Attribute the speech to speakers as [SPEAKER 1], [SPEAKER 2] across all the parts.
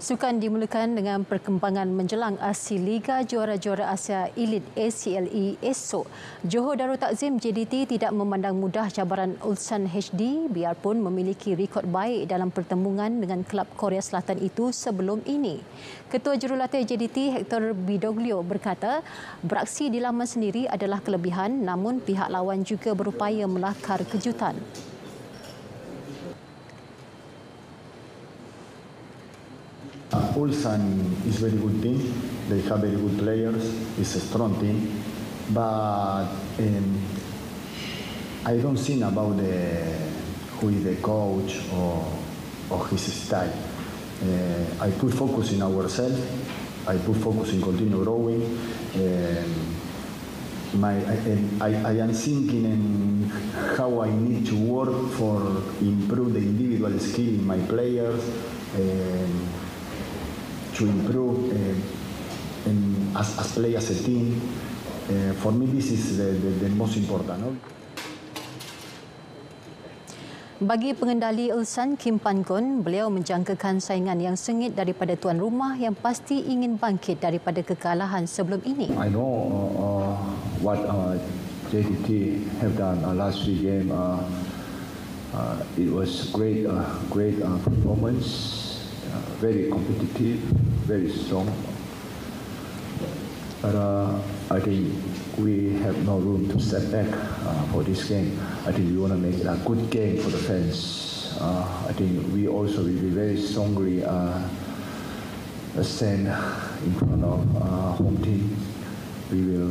[SPEAKER 1] Sukan dimulakan dengan perkembangan menjelang aksi Liga Juara-Juara Asia Elite ACLE esok. Johor Darul Takzim JDT tidak memandang mudah cabaran Ulsan HD biarpun memiliki rekod baik dalam pertembungan dengan kelab Korea Selatan itu sebelum ini. Ketua Jurulatih JDT Hector Bidoglio berkata, beraksi di laman sendiri adalah kelebihan namun pihak lawan juga berupaya melakar kejutan.
[SPEAKER 2] Ulsan is very good team. They have very good players. It's a strong team, but I don't think about who is the coach or his style. I put focus in ourselves. I put focus in continue growing. I am thinking in how I need to work for improve the individual skill in my players. To improve as play as a team. For me, this is the most important. No?
[SPEAKER 1] Bagi pengendali Ulsan Kim Pan Gon, beliau menjangkakan saingan yang sengit daripada tuan rumah yang pasti ingin bangkit daripada kekalahan sebelum ini.
[SPEAKER 3] I know what JDT have done last week game. It was great performance. Very competitive, very strong. But I think we have no room to step back for this game. I think we want to make it a good game for the fans. I think we also will be very strongly stand in front of home team. We will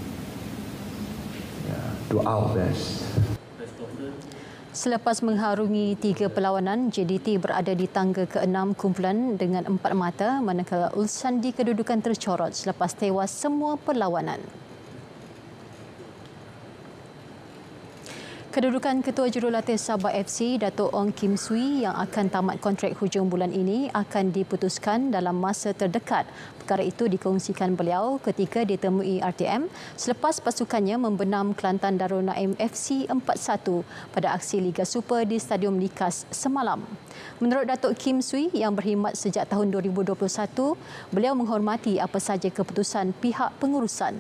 [SPEAKER 3] do our best.
[SPEAKER 1] Selepas mengharungi 3 perlawanan, JDT berada di tangga ke-6 kumpulan dengan 4 mata manakala Ulsan di kedudukan tercorot selepas tewas semua perlawanan. Kedudukan Ketua Jurulatih Sabah FC, Dato' Ong Kim Swee yang akan tamat kontrak hujung bulan ini akan diputuskan dalam masa terdekat. Perkara itu dikongsikan beliau ketika ditemui RTM selepas pasukannya membenam Kelantan Darul Naim FC 4-1 pada aksi Liga Super di Stadium Likas semalam. Menurut Dato' Kim Swee yang berkhidmat sejak tahun 2021, beliau menghormati apa sahaja keputusan pihak pengurusan.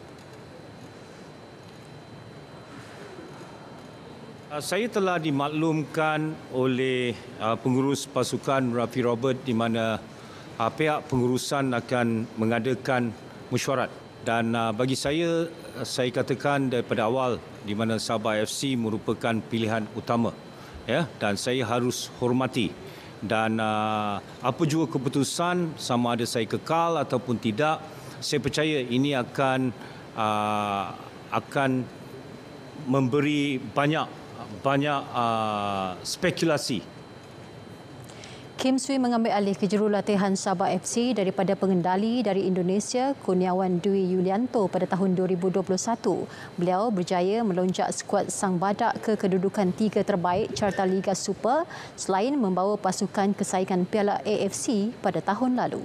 [SPEAKER 4] Saya telah dimaklumkan oleh pengurus pasukan Rafi Robert di mana pihak pengurusan akan mengadakan mesyuarat dan bagi saya katakan daripada awal di mana Sabah FC merupakan pilihan utama ya, dan saya harus hormati dan apa juga keputusan sama ada saya kekal ataupun tidak, saya percaya ini akan memberi banyak spekulasi.
[SPEAKER 1] Kim Swee mengambil alih kejurulatihan Sabah FC daripada pengendali dari Indonesia Kurniawan Dwi Yulianto pada tahun 2021. Beliau berjaya melonjak skuad Sang Badak ke kedudukan 3 terbaik carta Liga Super selain membawa pasukan kesayangan Piala AFC pada tahun lalu.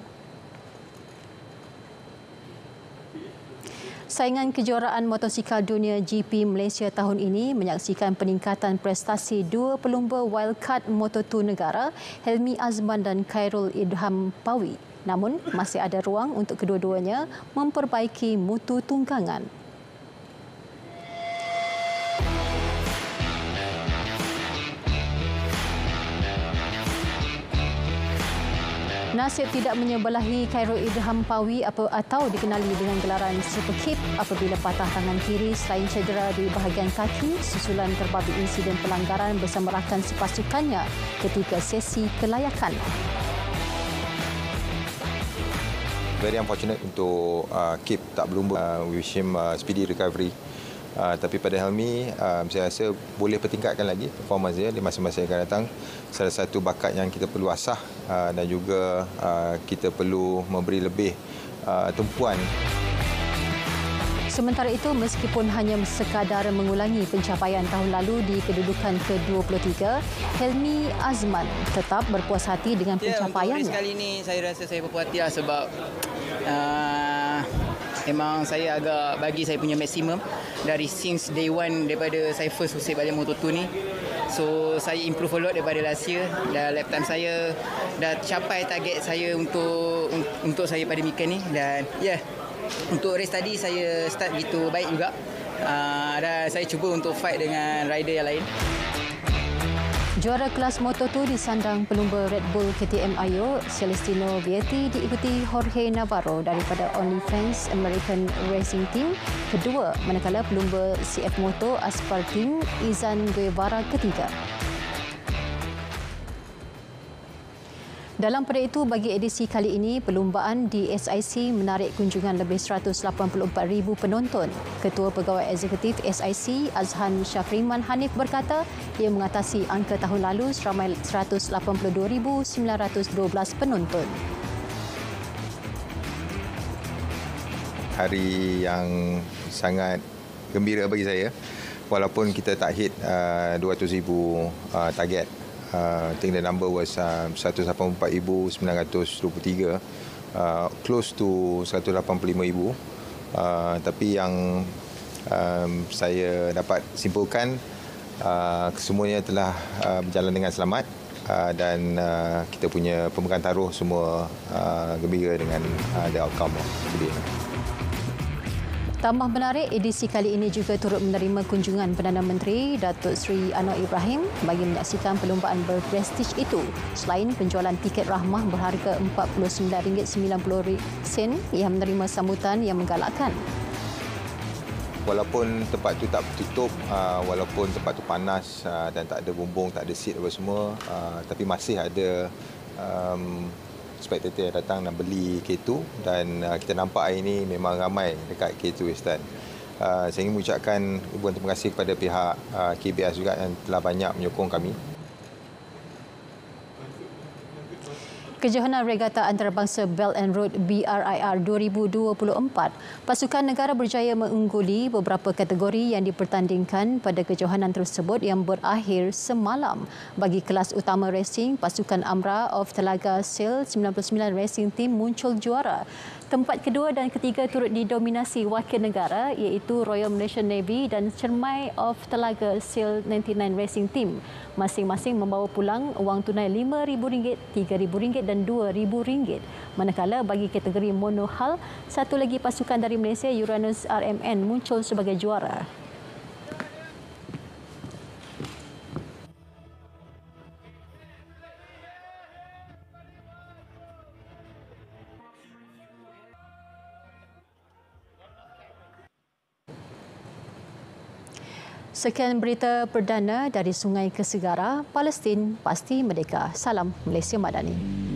[SPEAKER 1] Saingan kejuaraan motosikal dunia GP Malaysia tahun ini menyaksikan peningkatan prestasi 2 pelumba wildcard Moto2 negara, Helmi Azman dan Khairul Idham Pawi. Namun, masih ada ruang untuk kedua-duanya memperbaiki mutu tunggangan. Nasib tidak menyebelahi Khairul Idham Pawi atau dikenali dengan gelaran Super Kip apabila patah tangan kiri selain cedera di bahagian kaki susulan terbabit insiden pelanggaran bersama rakan sepasukannya ketika sesi kelayakan.
[SPEAKER 5] Very unfortunate untuk Kip tak berlumba. We wish him speedy recovery. Tapi pada Helmi, saya rasa boleh pertingkatkan lagi performance dia di masa-masa yang akan datang. Salah satu bakat yang kita perlu asah dan juga kita perlu memberi lebih tumpuan.
[SPEAKER 1] Sementara itu, meskipun hanya sekadar mengulangi pencapaian tahun lalu di kedudukan ke-23, Helmi Azman tetap berpuas hati dengan pencapaiannya.
[SPEAKER 6] Untuk kali ini saya rasa saya berpuas hati sebab Memang saya agak bagi saya punya maksimum dari since day one daripada saya first usai balik Moto2 ni. So saya improve a lot daripada last year. Dan lap time saya dah capai target saya untuk saya pada weekend ni. Dan untuk race tadi saya start gitu baik juga. Dan saya cuba untuk fight dengan rider yang lain.
[SPEAKER 1] Juara kelas Moto2 disandang pelumba Red Bull KTM Ayo, Celestino Vietti diikuti Jorge Navarro daripada OnlyFans American Racing Team kedua, manakala pelumba CF Moto Aspar Team Izan Guevara ketiga. Dalam pada itu, bagi edisi kali ini, perlumbaan di SIC menarik kunjungan lebih 184,000 penonton. Ketua Pegawai Eksekutif SIC, Azhan Syafriman Hanif berkata, ia mengatasi angka tahun lalu seramai 182,912 penonton.
[SPEAKER 5] Hari yang sangat gembira bagi saya, walaupun kita tak hit 200,000 target. I think the number was 184,923, close to 185,000. Tapi yang saya dapat simpulkan, semuanya telah berjalan dengan selamat dan kita punya pemegang taruh semua gembira dengan the outcome today.
[SPEAKER 1] Tambah menarik, edisi kali ini juga turut menerima kunjungan Perdana Menteri Datuk Seri Anwar Ibrahim bagi menyaksikan perlumbaan berprestij itu. Selain penjualan tiket rahmah berharga RM49.90 yang menerima sambutan yang menggalakkan.
[SPEAKER 5] Walaupun tempat tu tak tertutup, walaupun tempat tu panas dan tak ada bumbung, tak ada seat apa semua, tapi masih ada spectator yang datang nak beli K2 dan kita nampak hari ini memang ramai dekat K2 Western. Saya ingin mengucapkan ribuan terima kasih kepada pihak KBS juga yang telah banyak menyokong kami.
[SPEAKER 1] Kejohanan Regata Antarabangsa Belt and Road BRIR 2024, pasukan negara berjaya mengungguli beberapa kategori yang dipertandingkan pada kejohanan tersebut yang berakhir semalam. Bagi kelas utama racing, pasukan Amra of Telaga SAIL 99 Racing Team muncul juara. Tempat kedua dan ketiga turut didominasi wakil negara iaitu Royal Malaysian Navy dan Cermai of Telaga SAIL 99 Racing Team. Masing-masing membawa pulang wang tunai RM5,000, RM3,000 dan RM2,000. Manakala bagi kategori monohull, satu lagi pasukan dari Malaysia, Uranus RMN, muncul sebagai juara. Sekian berita perdana dari Sungai ke Segara, Palestin pasti merdeka. Salam Malaysia Madani.